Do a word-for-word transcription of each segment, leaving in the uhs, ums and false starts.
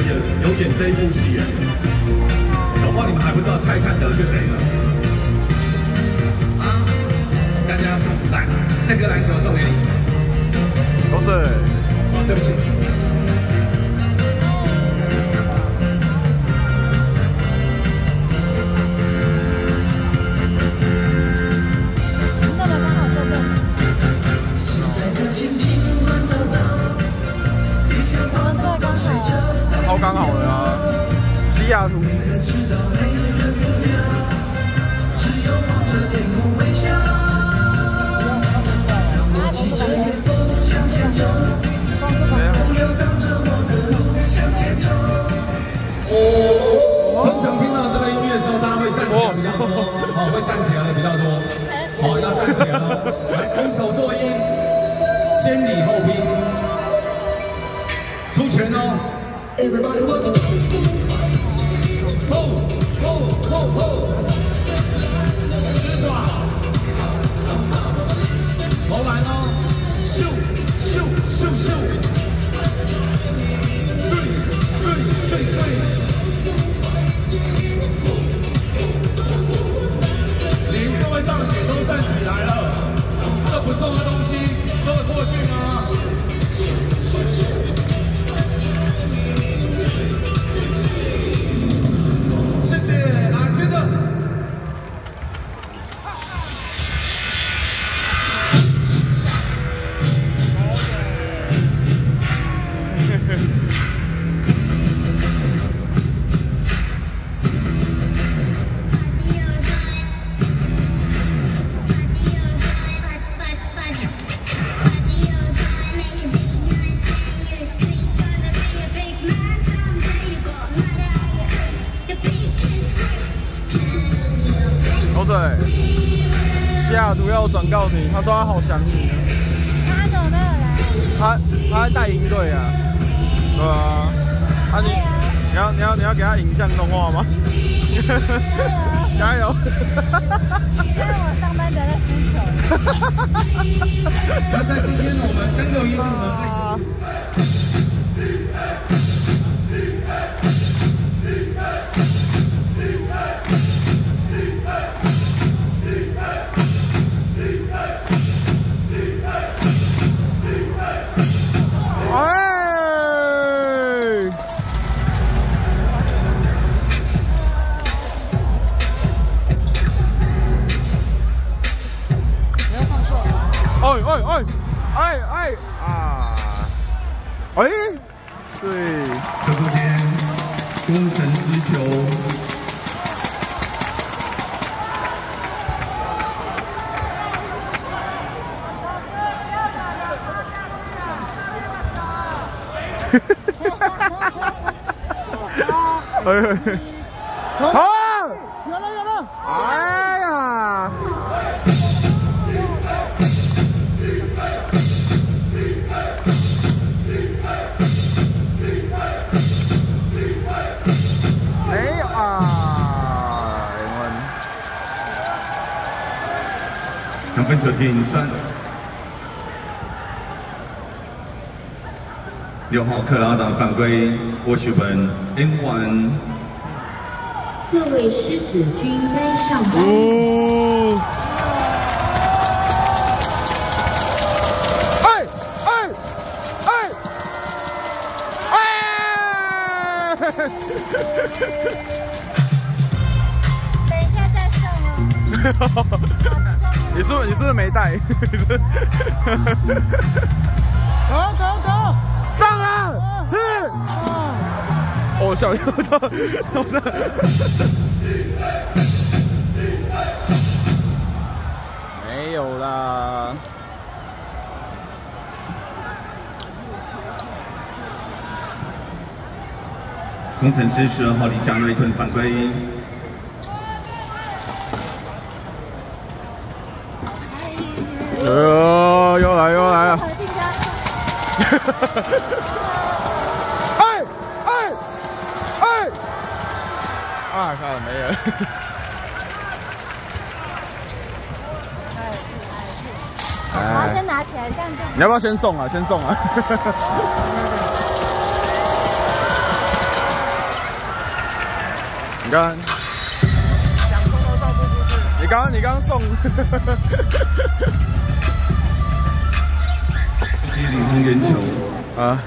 演有演这一部戏耶，搞不好你们还不知道蔡灿德是谁呢。啊，大家来，这个篮球送给你。 都是。 哦，对不起。 超刚好的啊！西雅图是。 通常听到这个音乐的时候，大家会站起来比较多，好，会站起来的比较多，好，要站起来了，来，拱手作揖，先礼后兵，出拳哦。 Everybody wants to ho ho ho ho， 十爪，投篮哦，咻咻咻咻，碎碎碎碎，领各位大姐都站起来了，这不送的东西说得过去吗？ 谢谢，来这个。 西雅图要转告你，他说他好想你。 他怎么没有来？ 他他在带营队啊。对啊。啊你你要你要你要给他影像动画吗？加油！ 这是我上班族的需求。 那在今天我们三六一我们。 哎哎哎哎哎啊！哎，对， 这部片功成之球， 哎，好，有了有了，哎呀！ 两分球进三，六号克拉达犯规，波士本 N 一。 各位狮子君该上班。 哦。哎哎哎哎！ 等一下再上哦。 你是不是你是不是没带？ 走走走， 上啊！是。哦，小右的，我是。没有啦。 工程师十二号李佳瑞吞犯规。 呃，又来又来了！哎哎哎！啊，看了没人。 好，先拿起来，这样就。 你要不要先送啊？先送啊！ 你看，想送都送不出去。你刚刚你刚刚送。 机领红圆球啊。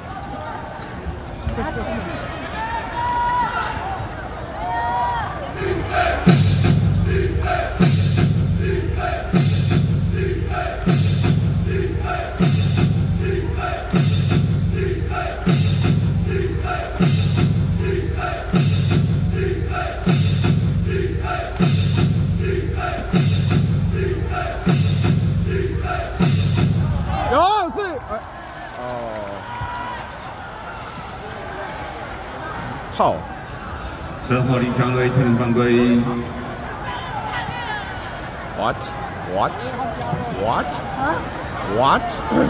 有是，哎，哦，好， 十二号林强瑞天人犯规。 What? What? What? What?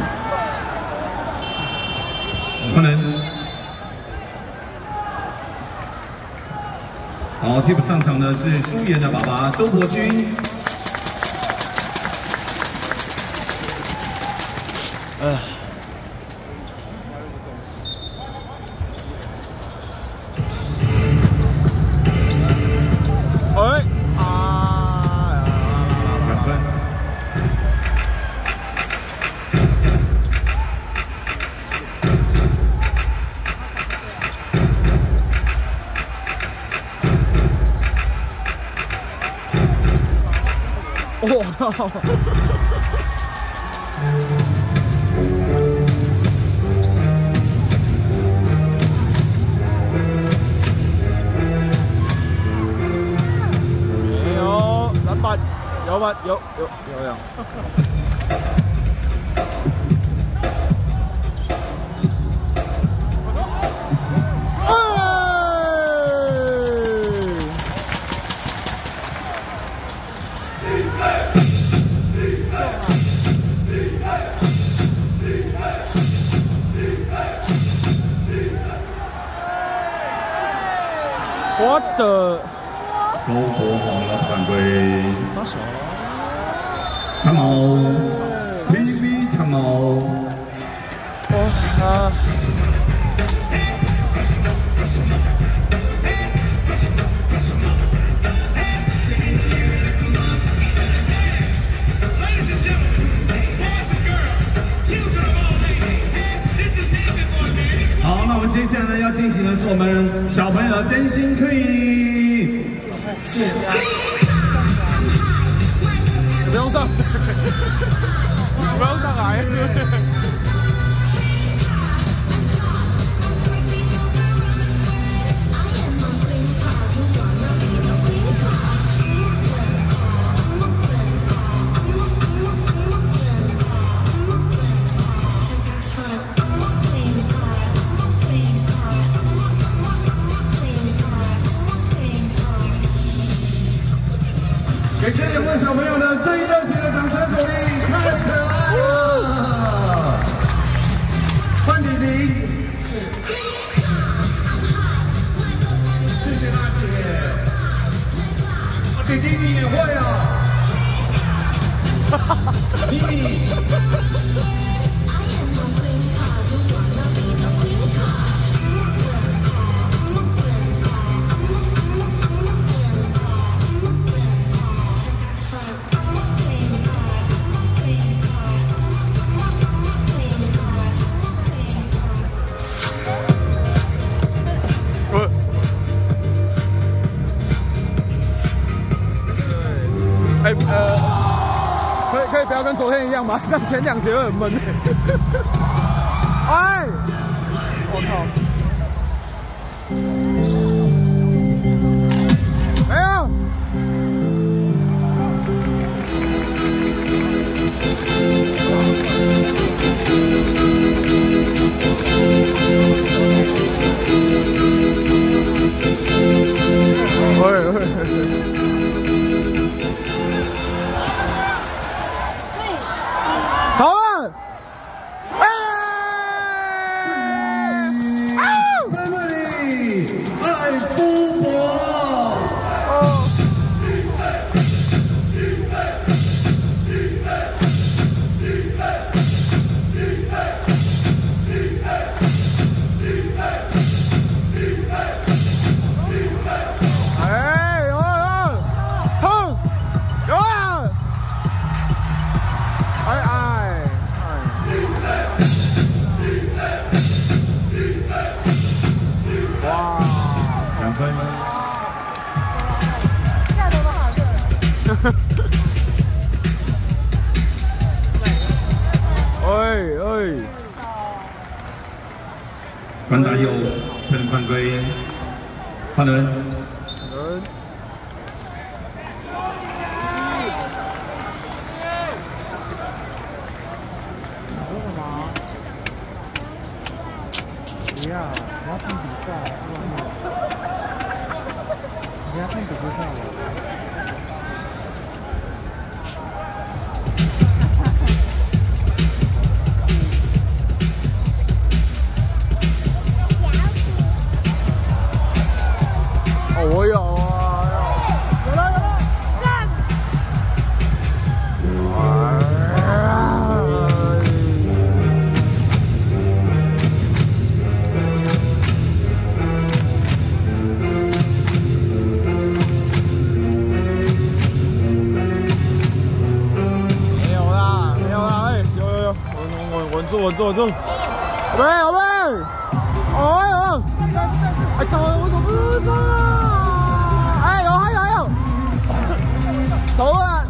可能。好，替补上场的是舒妍的爸爸周伯勋。 呃。哎啊！ 两分。 我操！没有篮板，有吧？有有有有。我的周国宏的犯规， 发手， 汤毛 ，T V 汤毛， 哦啊！ 好，那我们接下来要进行的是我们小朋友的灯芯可以。 你不用上，你不用上来。 给这两位小朋友的最热情的掌声鼓励，太可爱了！换弟弟，谢谢大姐。弟弟你也会啊？咪咪。 哎呃，可以可以不要跟昨天一样吗？这样前两节会很闷。哎，我靠！没有。喂喂。投了！啊！ 关大佑，特人犯规，换人。 人。 不要，我要看比赛，不要看比赛了。 我有啊，有了有了，干！没有啦，没有啦，哎，有有有，稳稳稳住稳住稳住，好呗好呗，哎呦，哎，靠，我手不上。 哎呦，还有还有，投啊！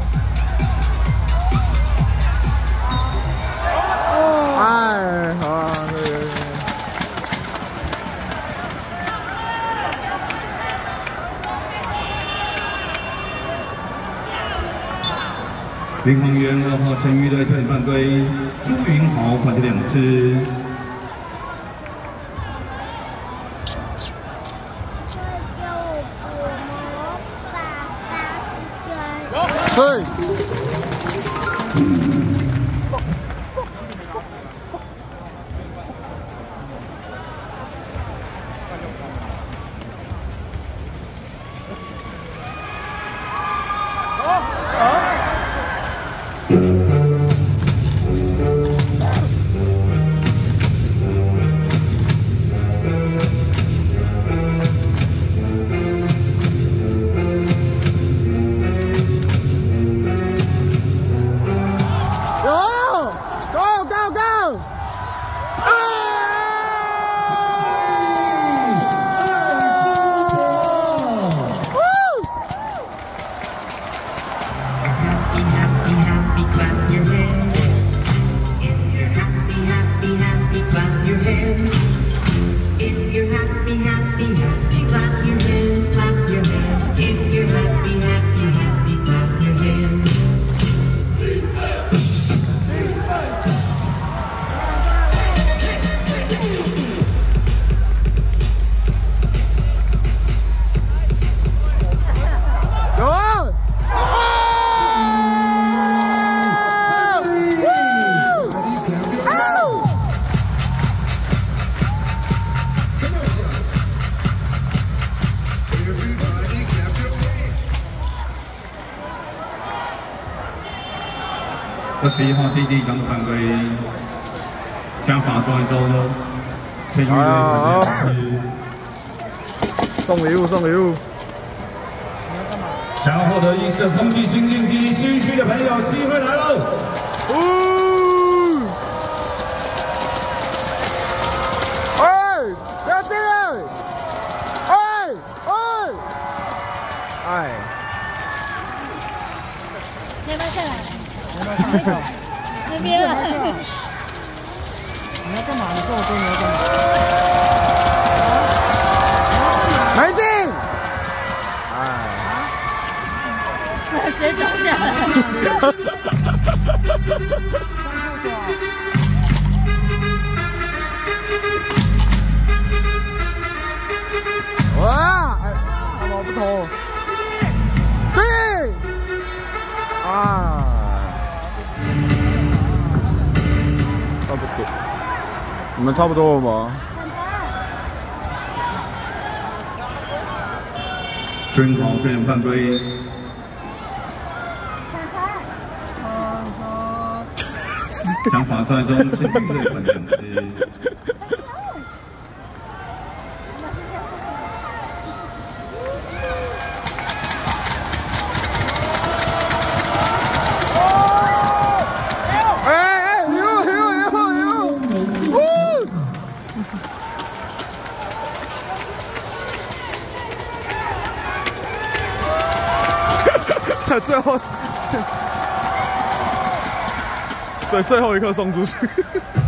哎，好啊，对对对。 领航员二号陈玉的特点犯规，朱云豪罚球两次。 对。 二十一号弟弟当犯规，将罚抓一周，陈玉瑞送礼物送礼物。 想要获得一胜空气清净机新区的朋友，机会来喽！ 哦！哎，不要进来！哎哎哎！ 你要不要下来？ 那边， 你要干嘛？你跟我说你要干嘛？ 没进！哎， 直接走下来。 哇！哎，干嘛不投？对！啊！ 差不多，你们差不多了吗？ 真好，非常犯规。将罚出来中，陈玉瑞罚两次。 最后，最最后一刻送出去。